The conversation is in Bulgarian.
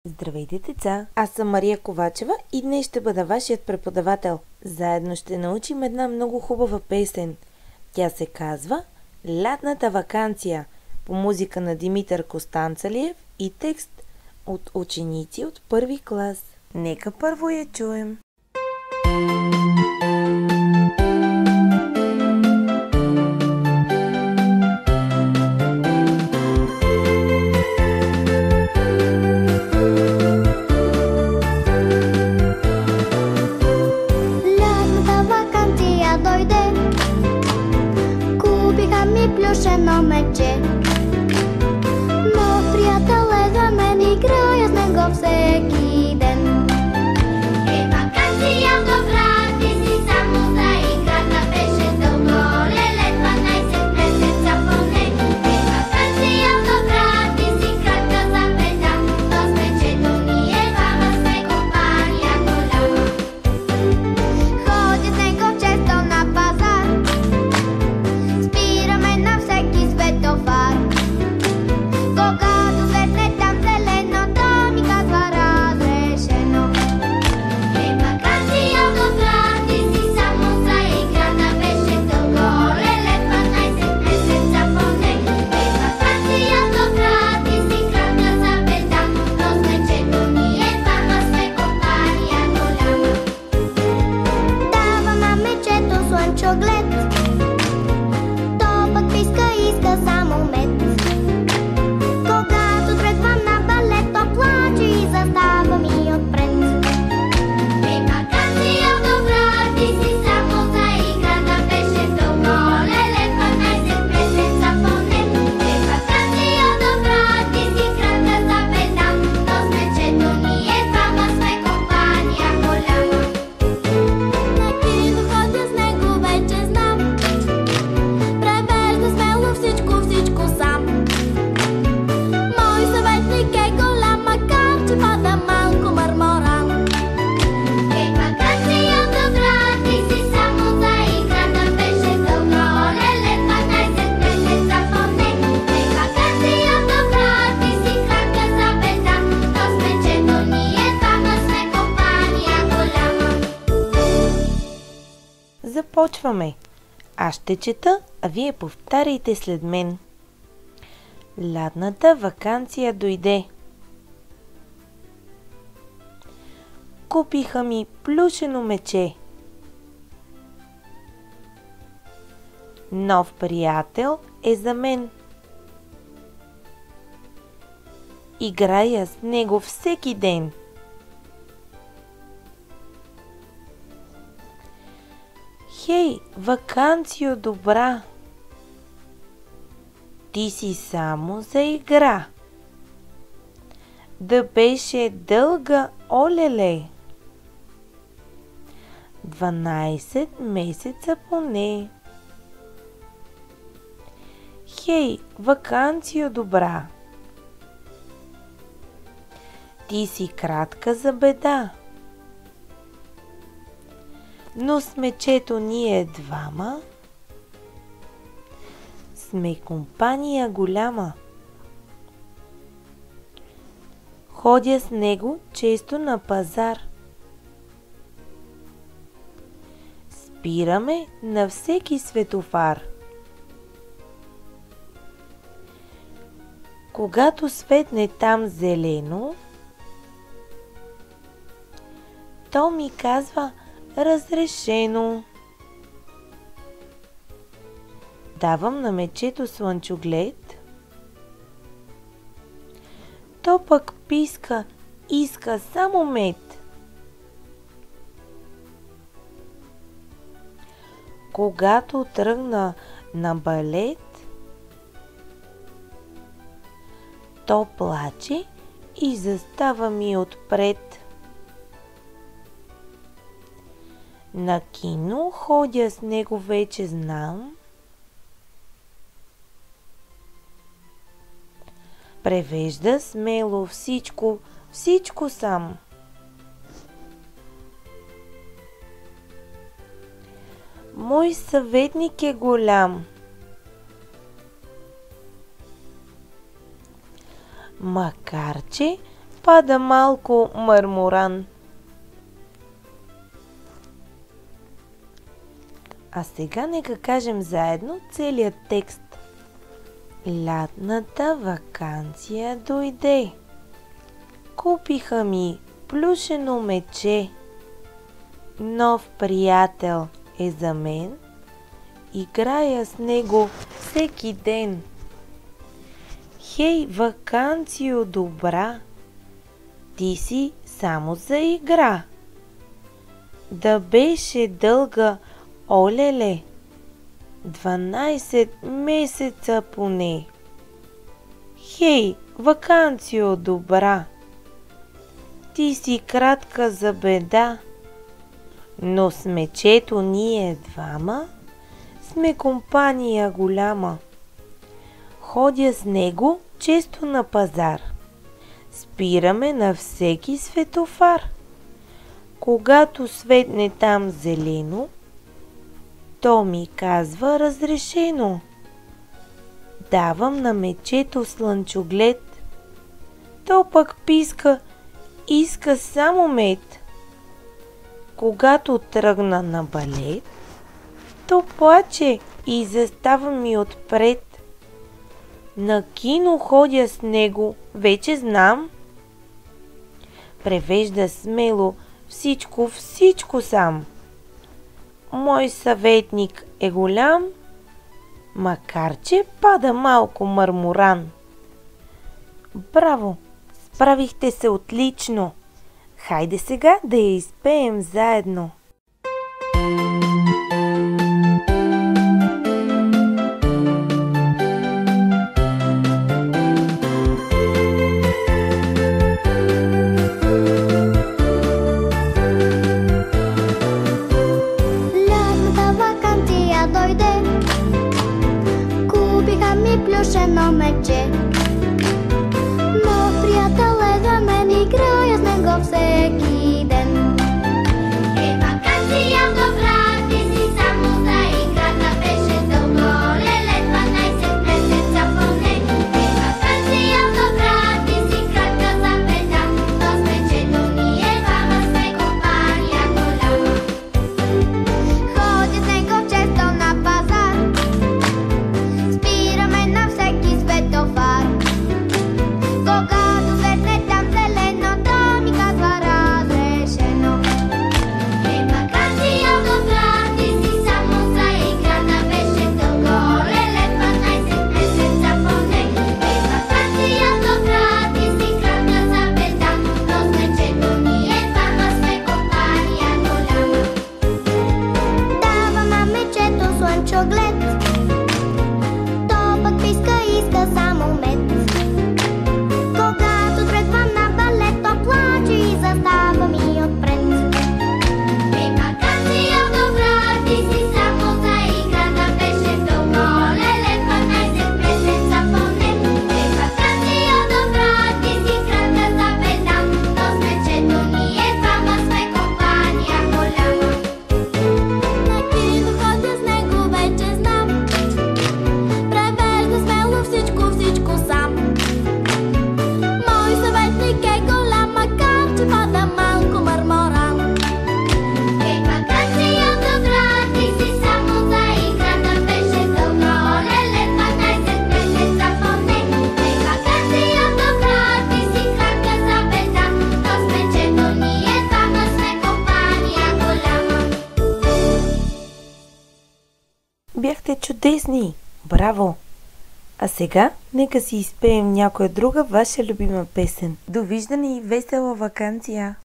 Здравейте, деца! Аз съм Мария Ковачева и днес ще бъда вашият преподавател. Заедно ще научим една много хубава песен. Тя се казва "Лятната ваканция" по музика на Димитър Костанцалиев и текст от ученици от първи клас. Нека първо я чуем. Плюшено мече, но приятел е за мен, играя с него всеки ден. Е, ваканция добра, ти си само за играта, беше дълго, леле, 12 месеца поне. Е, ваканция добра, ти си кратка за беда, но с мечето ние двама сме компания голяма. Ходя с него често на пазар, когато светне там зелено, то ми казва разрешено. Е, ваканция добра, ти си само за играта, беше дълго, леле, 12 месеца поне. Е, ваканция добра, ти си кратка за беда, но с мечето ние двама сме компания голяма. Дава на мечето слънчоглед, то пък иска само мед. Когато тръгвам на балет, то плаче и застава ми отпред. Е, ваканция добра, ти си само за играта, беше дълго, леле, 12 месеца поне. Е, ваканция добра, ти си кратка за беда, но с мечето ние двама сме компания голяма. На кино ходя с него, вече знам, превежда смело всичко сам. Мой съветник е голям, макар че пада малко мърморан. Е, ваканция добра, ти си само за играта, беше дълго, леле, 12 месеца поне. Е, ваканция добра, ти си кратка за беда, но с мечето ние двама сме компания голяма. Започваме. Аз ще чета, а вие повтаряйте след мен. Лятната ваканция дойде. Купиха ми плюшено мече. Нов приятел е за мен. Играя с него всеки ден. Хей, ваканцио добра! Ти си само за игра. Да беше дълга, олеле, 12 месеца поне. Хей, ваканцио добра! Ти си кратка за беда, но с мечето ние двама сме компания голяма. Ходя с него често на пазар. Спираме на всеки светофар. Когато светне там зелено, то ми казва разрешено. Давам на мечето слънчоглед, то пък писка, иска само мед. Когато тръгна на балет, то плаче и застава ми отпред. На кино ходя с него, вече знам. Превежда смело всичко сам. Мой съветник е голям. Макар че пада малко мърморан. А сега нека кажем заедно целият текст. Лятната ваканция дойде. Купиха ми плюшено мече. Нов приятел е за мен. Играя с него всеки ден. Хей, ваканцио добра, ти си само за игра. Да беше дълга, олеле, 12 месеца поне. Хей, ваканцио добра, ти си кратка за беда, но с мечето ние двама сме компания голяма. Ходя с него често на пазар. Спираме на всеки светофар. Когато светне там зелено, то ми казва разрешено. Давам на мечето слънчоглед. То пък писка, иска само мед. Когато тръгна на балет, то плаче и застава ми отпред. На кино ходя с него, вече знам. Превежда смело всичко сам. Мой съветник е голям, макар че пада малко мърморан. Браво! Справихте се отлично! Хайде сега да я изпеем заедно! Плюшено мече. Нов приятел е за мен, играя с него всеки ден. Е, ваканция добра, ти си само за играта, беше дълго, леле, 12 месеца поне. Е, ваканция добра, ти си кратка за беда, но с мечето ние двама сме компания голяма. Ходя с него често на пазар. Когато светне там зелено, то ми казва разрешено. Е, ваканция добра, ти си само за играта, беше дълго, леле, 12 месеца поне. Е, ваканция добра, ти си кратка за беда, но с мечето ние двама сме компания голяма. Дава на мечето слънчоглед, то пък писка, иска само мед. Когато тръгвам на балет, то плаче и застава ми отпред. Е, ваканция добра, ти си само за играта, беше дълго, леле, 12 месеца поне. Е, ваканция добра, ти си кратка за беда, но с мечето ние двама сме компания голяма. На кино ходя с него, вече знам. Превежда смело всичко сам. Мой съветник е голям, макар че пада малко мърморан. Е, ваканция добра, ти си само за играта, беше дълго, леле, 12 месеца поне. Е, ваканция добра, ти си кратка за беда, но с мечето ние двама сме компания голяма. Бяхте чудесни! Браво! А сега нека си изпеем някоя друга ваша любима песен. Довиждане и весела ваканция!